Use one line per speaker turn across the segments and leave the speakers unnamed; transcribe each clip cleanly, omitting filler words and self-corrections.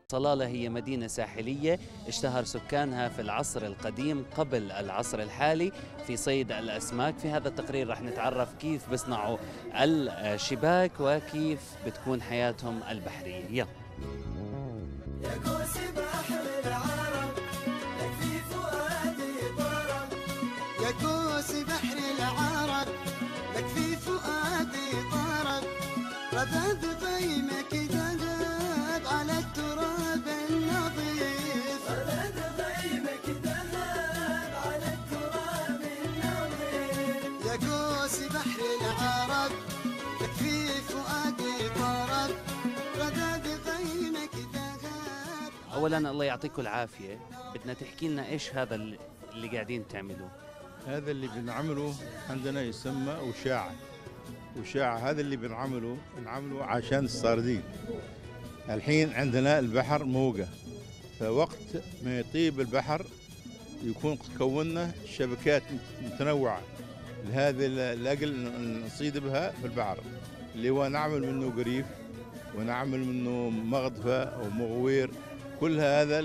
صلالة هي مدينة ساحلية اشتهر سكانها في العصر القديم قبل العصر الحالي في صيد الأسماك. في هذا التقرير رح نتعرف كيف بيصنعوا الشباك وكيف بتكون حياتهم البحرية. يلا.
يا كوس بحر العرب لك في فؤادي طرب، يا كوس بحر العرب لك في فؤادي طرب، رذاذ غيمك ذهب على التراب النظيف، رذاذ غيمك ذهب على التراب النظيف، يا كوس بحر العرب لك في فؤادي طرب، رذاذ غيمك ذهب.
أولا الله يعطيكم العافية، بدنا تحكي لنا إيش هذا اللي قاعدين تعملوه؟
هذا اللي بنعمله عندنا يسمى وشاعة. وشاعة هذا اللي بنعمله عشان الصاردين. الحين عندنا البحر موجة، فوقت ما يطيب البحر يكون كونا شبكات متنوعة لهذا الأجل نصيد بها في البحر، اللي هو نعمل منه قريف ونعمل منه مغدفة أو مغوير، كل هذا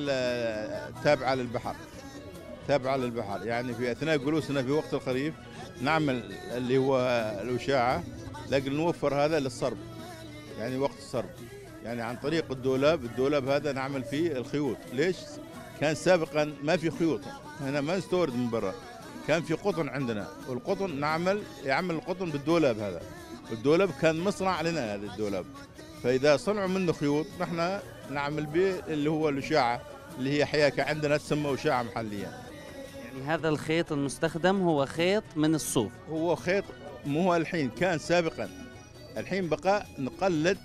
تابعة للبحر، تابعة للبحر. يعني في أثناء جلوسنا في وقت الخريف نعمل اللي هو الوشاعة لكن نوفر هذا للصرب، يعني وقت الصرب، يعني عن طريق الدولاب هذا نعمل فيه الخيوط. ليش؟ كان سابقا ما في خيوط، هنا ما نستورد من برا، كان في قطن عندنا، والقطن يعمل القطن بالدولاب هذا، الدولاب كان مصنع لنا هذا الدولاب، فإذا صنعوا منه خيوط نحن نعمل به اللي هو الوشاعة، اللي هي حياكة عندنا تسمى وشاعة محليا.
يعني هذا الخيط المستخدم هو خيط من الصوف؟
هو خيط، مو هو الحين، كان سابقا، الحين بقى نقلد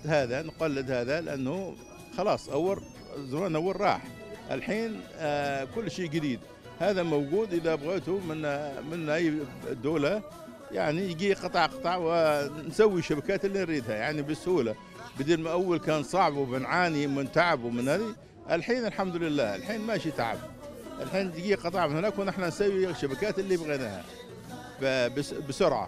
هذا لأنه خلاص زمان أول راح، الحين كل شيء جديد. هذا موجود إذا بغيته من أي دولة، يعني يجي قطع ونسوي شبكات اللي نريدها يعني بسهولة، بدل ما أول كان صعب وبنعاني من تعب ومن هذه. الحين الحمد لله الحين ماشي تعب، الحين تجي قطع من هناك ونحن نسوي شبكات اللي بغيناها بسرعة.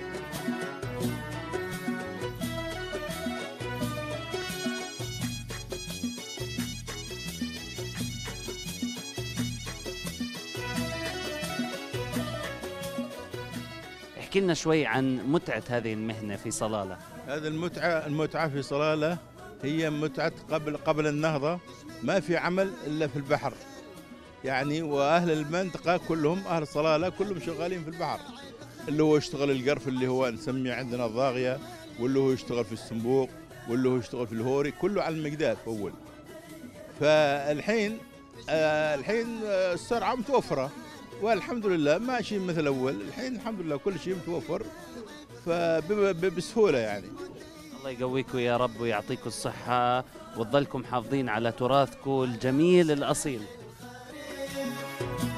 احكي لنا شوي عن متعة هذه المهنة في صلالة.
هذه المتعة في صلالة هي متعة قبل النهضة، ما في عمل إلا في البحر يعني، وأهل المنطقة كلهم أهل صلالة كلهم شغالين في البحر، اللي هو يشتغل القرف اللي هو نسميه عندنا الضاغية، واللي هو يشتغل في السنبوق، واللي هو يشتغل في الهوري، كله على المقداف أول. فالحين السرعة متوفرة والحمد لله ماشي مثل أول، الحين الحمد لله كل شيء متوفر فبسهولة يعني.
الله يقويكم يا رب ويعطيكم الصحة وتظلكم حافظين على تراثكم الجميل الأصيل.